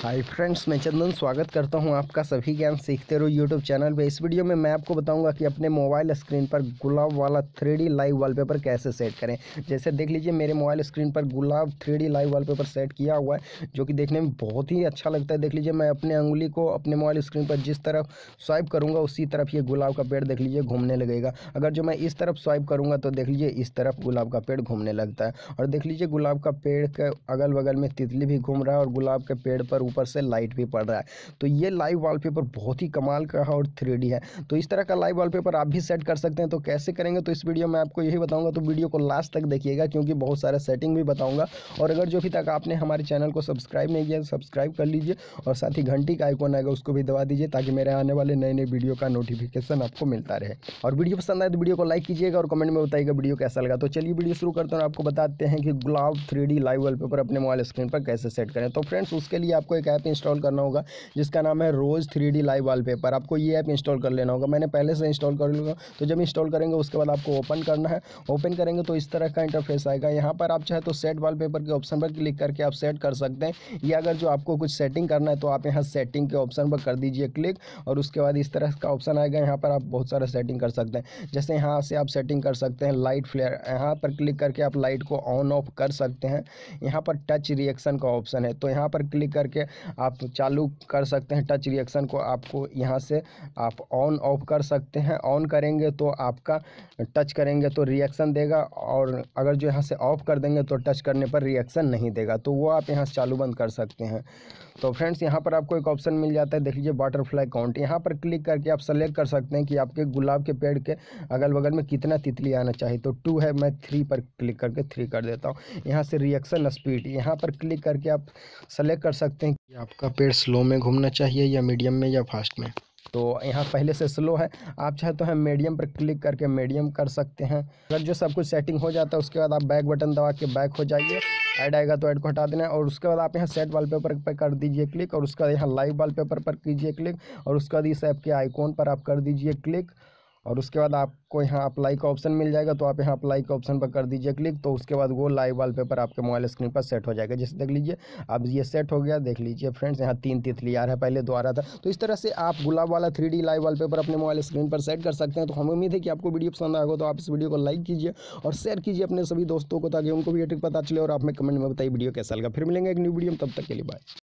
Hi friends, मैं चंदन स्वागत करता हूं आपका सभी ज्ञान सीखते रहो यूट्यूब चैनल पे। इस वीडियो में मैं आपको बताऊंगा कि अपने मोबाइल स्क्रीन पर गुलाब वाला 3D लाइव वॉलपेपर कैसे सेट करें। जैसे देख लीजिए, मेरे मोबाइल स्क्रीन पर गुलाब 3D लाइव वॉलपेपर सेट किया हुआ है, जो कि देखने में बहुत ही अच्छा लगता है। देख लीजिए, मैं अपने अंगुली को अपने मोबाइल स्क्रीन पर जिस तरफ स्वाइप करूँगा उसी तरफ ये गुलाब का पेड़ देख लीजिए घूमने लगेगा। अगर जो मैं इस तरफ स्वाइप करूँगा तो देख लीजिए इस तरफ गुलाब का पेड़ घूमने लगता है। और देख लीजिए, गुलाब का पेड़ के अगल बगल में तितली भी घूम रहा है और गुलाब के पेड़ पर ऊपर से लाइट भी पड़ रहा है। तो ये लाइव वॉलपेपर बहुत ही कमाल का है और 3D है। तो इस तरह का लाइव वॉलपेपर आप भी सेट कर सकते हैं। तो कैसे करेंगे तो इस वीडियो में आपको यही बताऊंगा, तो वीडियो को लास्ट तक देखिएगा क्योंकि बहुत सारा सेटिंग भी बताऊंगा। और अगर जो अभी तक आपने हमारे चैनल को सब्सक्राइब नहीं किया तो सब्सक्राइब कर लीजिए और साथ ही घंटी का आइकॉन आएगा उसको भी दबा दीजिए ताकि मेरे आने वाले नए नए वीडियो का नोटिफिकेशन आपको मिलता रहे। और वीडियो पसंद आए तो वीडियो को लाइक कीजिएगा और कमेंट में बताइएगा वीडियो कैसा लगा। तो चलिए वीडियो शुरू करते हैं और आपको बताते हैं कि गुलाब 3D लाइव वॉलपेपर अपने मोबाइल स्क्रीन पर कैसे सेट करें। तो फ्रेंड्स, उसके लिए आपको एक ऐप इंस्टॉल करना होगा जिसका नाम है रोज़ 3D लाइव वॉलपेपर। आपको ये ऐप इंस्टॉल कर लेना होगा। मैंने पहले से इंस्टॉल कर लूँगा। तो जब इंस्टॉल करेंगे उसके बाद आपको ओपन करना है। ओपन करेंगे तो इस तरह का इंटरफेस आएगा। यहाँ पर आप चाहे तो सेट वॉलपेपर के ऑप्शन पर क्लिक करके आप सेट कर सकते हैं, या अगर जो आपको कुछ सेटिंग करना है तो आप यहाँ सेटिंग के ऑप्शन पर कर दीजिए क्लिक। और उसके बाद इस तरह का ऑप्शन आएगा। यहाँ पर आप बहुत सारा सेटिंग कर सकते हैं। जैसे यहाँ से आप सेटिंग कर सकते हैं लाइट फ्लेयर, यहाँ पर क्लिक करके आप लाइट को ऑन ऑफ कर सकते हैं। यहाँ पर टच रिएक्शन का ऑप्शन है, तो यहाँ पर क्लिक करके आप चालू कर सकते हैं टच रिएक्शन को। आपको यहाँ से आप ऑन ऑफ कर सकते हैं। ऑन करेंगे तो आपका टच करेंगे तो रिएक्शन देगा, और अगर जो यहाँ से ऑफ कर देंगे तो टच करने पर रिएक्शन नहीं देगा। तो वो आप यहाँ से चालू बंद कर सकते हैं। तो फ्रेंड्स, यहाँ पर आपको एक ऑप्शन मिल जाता है, देख लीजिए बटरफ्लाई काउंट। यहाँ पर क्लिक करके आप सेलेक्ट कर सकते हैं कि आपके गुलाब के पेड़ के अगल बगल में कितना तितली आना चाहिए। तो 2 है, मैं 3 पर क्लिक करके 3 कर देता हूँ। यहाँ से रिएक्शन स्पीड, यहाँ पर क्लिक करके आप सेलेक्ट कर सकते हैं कि आपका पेड़ स्लो में घूमना चाहिए या मीडियम में या फास्ट में। तो यहाँ पहले से स्लो है, आप चाहे तो है मीडियम पर क्लिक करके मीडियम कर सकते हैं। अगर जो सब कुछ सेटिंग हो जाता है उसके बाद आप बैक बटन दबा के बैक हो जाइए। ऐड आएगा तो ऐड को हटा देना है। और उसके बाद आप यहाँ सेट वॉलपेपर पर कर दीजिए क्लिक, और उसका यहाँ लाइव वॉलपेपर पर कीजिए क्लिक, और उसके बाद इस ऐप के आइकॉन पर आप कर दीजिए क्लिक। और उसके बाद आपको यहाँ अप्लाई का ऑप्शन मिल जाएगा, तो आप यहाँ अप्लाई का ऑप्शन पर कर दीजिए क्लिक। तो उसके बाद वो लाइव वॉलपेपर आपके मोबाइल स्क्रीन पर सेट हो जाएगा। जैसे देख लीजिए अब ये सेट हो गया। देख लीजिए फ्रेंड्स, यहाँ 3 तितली आ रहा है, पहले 2 आ रहा था। तो इस तरह से आप गुलाब वाला 3D लाइव वॉलपेपर अपने मोबाइल स्क्रीन पर सेट कर सकते हैं। तो हमें उम्मीद है कि आपको वीडियो पसंद आएगा। तो आप इस वीडियो को लाइक कीजिए और शेयर कीजिए अपने सभी दोस्तों को, ताकि उनको भी ये ट्रिक पता चले। और आप में कमेंट में बताइए वीडियो कैसा लगा। फिर मिलेंगे एक न्यू वीडियो में, तब तक के लिए बाय।